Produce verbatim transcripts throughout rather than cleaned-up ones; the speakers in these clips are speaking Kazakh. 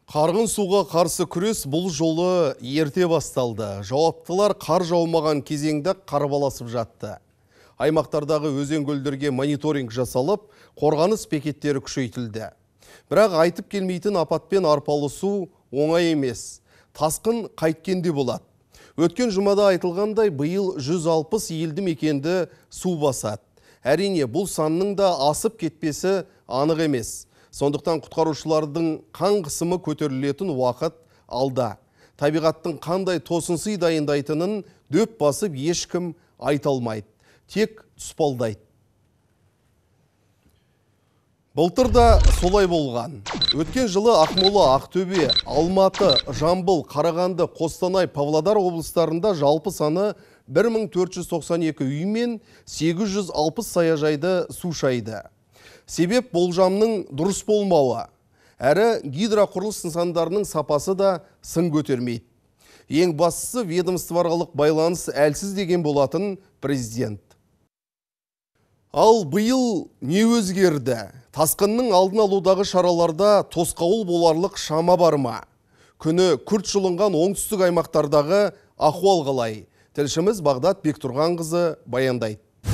Қарғын суға қарсы күрес бұл жолы ерте басталды. Жауаптылар қар жаумаған кезеңде қарбаласып жатты. Аймақтардағы өзен-көлдерге мониторинг жасалып, қорғаныс бекеттері күшейтілді. Бірақ айтып келмейтін апатпен арпалысу оңай емес. Тасқын қайткенде болады. Өткен жұмада айтылғандай, биыл жүз алпыс елді мекенді су басады. Әрине, бұл санның да асып кетпесі анық емес. Сондықтан құтқарушылардың қан қысымы көтерілетін уақыт алда. Табиғаттың қандай тосынсый дайындайтынын дөп басып ешкім айта алмайды. Тек тұспалдайды. Былтыр да солай болған. Өткен жылы Ақмола, Ақтөбе, Алматы, Жамбыл, Қарағанды, Қостанай, Павлодар облыстарында жалпы саны бір мың төрт жүз тоқсан екі үй мен сегіз жүз алпыс саяжайды су шайды. Себеп болжамның дұрыс болмауы. Әрі гидроқұрылыс нысандарының сапасы да сын көтермейді. Ең бастысы ведомствоаралық байланыс әлсіз деген болатын президент. Ал биыл не өзгерді? Тасқынның алдын алудағы шараларда тосқауыл боларлық шама бар ма? Күні күрт жылынған оңтүстік аймақтардағы ахуал қалай? Тілшіміз Бағдат Бектұрғанқызы баяндайды.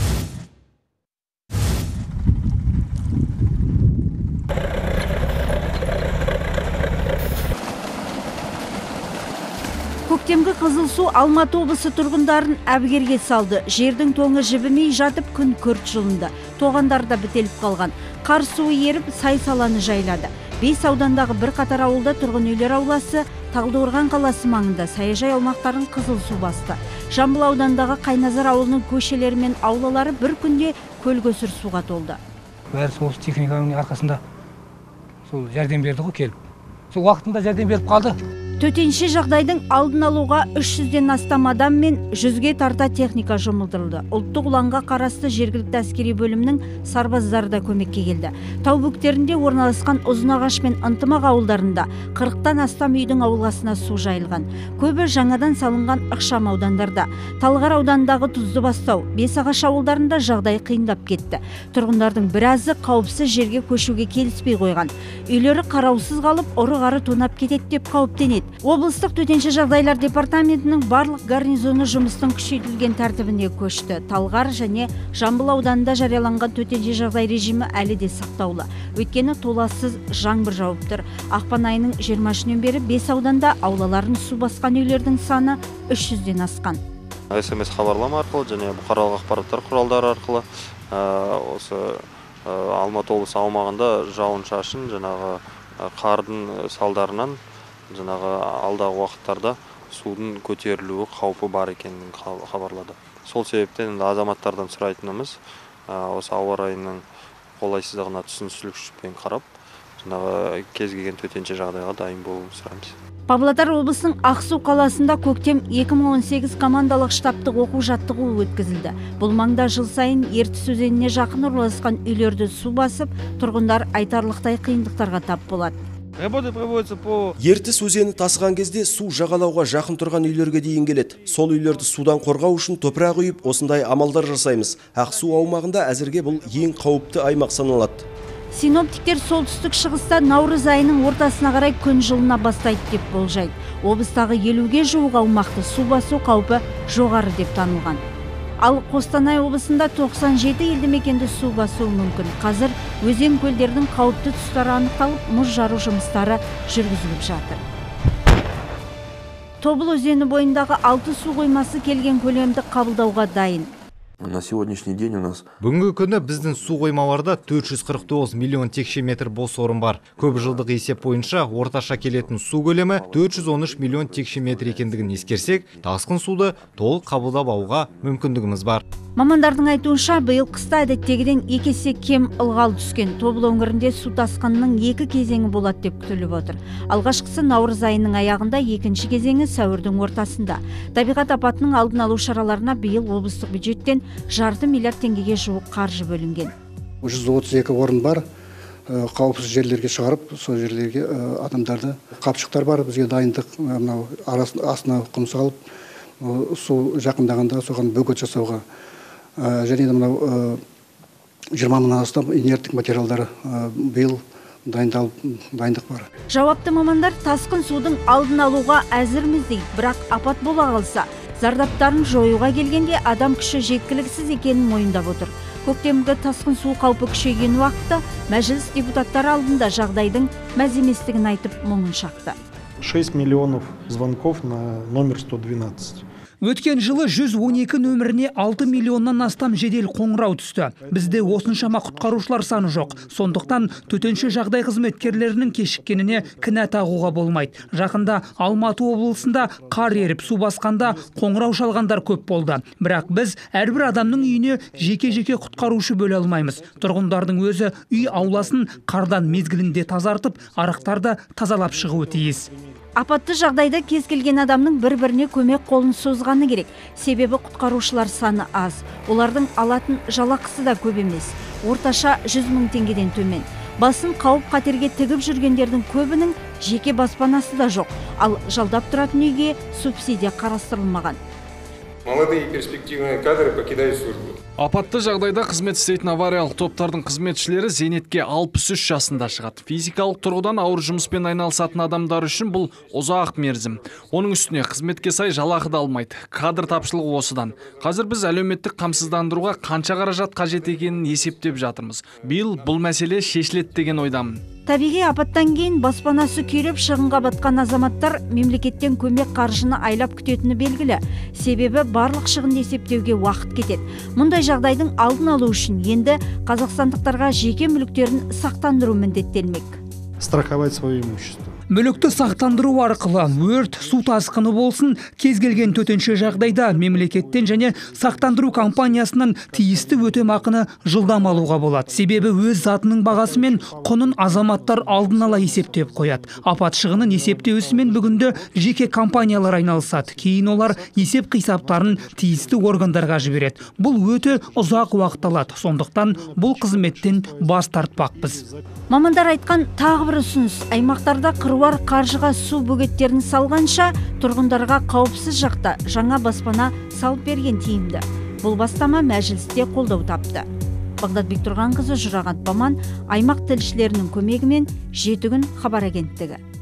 Көктемгі қызыл су Алматы облысы тұрғындарын әбігерге салды. Жердің тоңы жібімей жатып күн күрт жылынды. Тоғандар да бітеліп қалған. Қар суы еріп сай саланы жайлады. Бес аудандағы бір қатар ауылда тұрғын үйлер ауласы, Талдықорған қаласы маңында саяжай аумақтарын қызыл су басты. Жамбыл аудандағы Қайназар ауылының көшелері мен аулалары бір күнде көл-көсір суға толды. Бәрі сол техниканың арқасында сол жәрдем берді ғой келіп. Сол уақытында жәрдем беріп қалды. Төтенше жағдайдың алдын алуға үш жүзден астам адам мен жүзге тарта техника жұмылдырылды. Ұлттық ұланға қарасты жергілікті әскери бөлімнің сарбаздары да көмекке келді. Тау бөктерінде орналасқан Ұзынағаш мен Ынтымақ ауылдарында қырықтан астам үйдің ауласына су жайылған. Көбі жаңадан салынған ықшам аудандарда. Талғар ауданындағы Тұздыбастау, Бесағаш ауылдарында жағдай қиындап кетті. Тұрғындардың біразы қауіпсіз жерге көшуге келіспей қойған. Үйлері қараусыз қалып, ұры-қары тонап кетеді деп қауіптенеді. Облыстық төтенше жағдайлар департаментінің барлық гарнизоны жұмыстың күшейтілген тәртібіне көшті. Талғар және Жамбыл ауданында жарияланған төтенше жағдай режимі әлі де сақтаулы. Өйткені толассыз жаңбыр жауып тұр. Ақпан айының жиырма үшінен бері бес ауданда аулаларын су басқан үйлердің саны үш жүзден асқан. эс эм эс хабарлама арқылы және бұқаралық ақпараттар құралдары арқылы осы Алматы облысы аумағында жауын-шашын жаңағы қардың салдарынан жаңағы алдағы уақыттарда судың көтерілуі қаупі бар екенін хабарлады. Сол себептен азаматтардан сұрайтынымыз осы ауа райының қолайсыздығына түсіністікпен қарап, жаңағы кез келген төтенше жағдайға дайын болуын сұраймыз. Павлодар облысының Ақсу қаласында көктем екі мың он сегіз командалық штабтық оқу-жаттығу өткізілді. Бұл маңда жыл сайын Ертіс өзеніне жақын орналасқан үйлерді су басып, тұрғындар айтарлықтай қиындықтарға тап болады. Ертіс өзені тасыған кезде су жағалауға жақын тұрған үйлерге дейін келеді. Сол үйлерді судан қорғау үшін топырақ үйіп, осындай амалдар жасаймыз. Ақсу аумағында әзірге бұл ең қауіпті аймақ саналады. Синоптиктер солтүстік шығыста наурыз айының ортасына қарай күн жылына бастайды деп болжайды. Облыстағы елуге жуық аумақты су басу қаупі жоғары деп танылған. Ал Қостанай облысында тоқсан жеті елді мекенді су басуы мүмкін. Қазір өзен көлдердің қауіпті тұстары анықталып, мұз жару жұмыстары жүргізіліп жатыр. Тобыл өзені бойындағы алты су қоймасы келген көлемді қабылдауға дайын. На сегодняшний день у нас Бүгінгі күні біздің су қоймаларда төрт жүз қырық тоғыз миллион текше метр бос орын бар. Көп жылдық есеп бойынша орташа келетін су көлемі төрт жүз он үш миллион текше метр екендігін ескерсек, тасқын суды толық қабылдап алуға мүмкіндігіміз бар. Мамандардың айтуынша, биыл қыста әдеттегіден екі есе кем ылғал түскен. Тобыл өңірінде су тасқынының екі кезеңі болады деп күтіліп отыр. Алғашқысы наурыз айының аяғында, екінші кезеңі сәуірдің ортасында. Табиғат апатының алдын алу шараларына биыл облыстық бюджеттен жарты миллиард теңгеге жуық қаржы бөлінген. жүз отыз екі орын бар. Қауіпсіз жерлерге шығарып, сол жерлерге адамдарды, қапшықтар бар, бізге дайындық, мынау астына құм салып, су жақындағанда соған бөгет жасауға. Және мынау жиырма мыңнан астам инерттік материалдар биыл дайындалып дайындық бар. Жауапты мамандар тасқын судың алдын алуға әзірміз дейді, бірақ апат бола қалса, зардаптарын жоюға келгенде адам күші жеткіліксіз екенін мойындап отыр. Көктемгі тасқын су қаупі күшейген уақытта мәжіліс депутаттары алдында жағдайдың мәз еместігін айтып мұңын шақты. шесть миллионов звонков на номер сто двенадцать. Өткен жылы жүз он екі нөміріне алты миллионнан астам жедел қоңырау түсті. Бізде осыншама құтқарушылар саны жоқ. Сондықтан төтенше жағдай қызметкерлерінің кешіккеніне кінә тағуға болмайды. Жақында Алматы облысында қар еріп су басқанда қоңырау шалғандар көп болды. Бірақ біз әрбір адамның үйіне жеке-жеке құтқарушы бөле алмаймыз. Тұрғындардың өзі үй ауласын қардан мезгілінде тазартып, арықтарды тазалап шығуы тиіс. Апатты жағдайда кез келген адамның бір-біріне көмек қолын созғаны керек. Себебі құтқарушылар саны аз. Олардың алатын жалақысы да көп емес. Орташа жүз мың теңгеден төмен. Басын қауіп қатерге тігіп жүргендердің көбінің жеке баспанасы да жоқ. Ал жалдап тұратын үйге субсидия қарастырылмаған. Молодые перспективные кадры покидают службу. Апатты жағдайда қызмет істейтін авариялық топтардың қызметшілері зейнетке алпыс үш жасында шығады. Физикалық тұрғыдан ауыр жұмыспен айналысатын адамдар үшін бұл ұзақ мерзім. Оның үстіне қызметке сай жалақы да алмайды. Кадр тапшылығы осыдан. Қазір біз әлеуметтік қамсыздандыруға қанша қаражат қажет екенін есептеп жатырмыз. Биыл бұл мәселе шешіледі деген ойдамын. Табиғи апаттан кейін баспанасы күйреп шығынға батқан азаматтар мемлекеттен көмек қаржыны айлап күтетіні белгілі. Себебі барлық шығынды есептеуге уақыт кетеді. Мұндай жағдайдың алдын алу үшін енді қазақстандықтарға жеке мүліктерін сақтандыру міндеттелмек. Страховать свое имущество. Мүлікті сақтандыру арқылы өрт, су тасқыны болсын, кез келген төтенше жағдайда мемлекеттен және сақтандыру компаниясынан тиісті өтемақыны жылдам алуға болады. Себебі өз затының бағасы мен құнын азаматтар алдын ала есептеп қояды. Апат шығынын есептеуісімен бүгінде жеке компаниялар айналысады. Кейін олар есеп қисаптарын тиісті органдарға жібереді. Бұл өте ұзақ уақыт алады. Сондықтан бұл қызметтен бас тартпақпыз. Мамандар айтқан тағы бір ұсыныс, аймақтарда қыруар қаржыға су бөгеттерін салғанша тұрғындарға қауіпсіз жақта жаңа баспана салып берген тиімді. Бұл бастама мәжілісте қолдау тапты. Бағдат Бектұрғанқызы, Жұрағат Баман, аймақ тілшілерінің көмегімен жеті күн хабар агенттігі.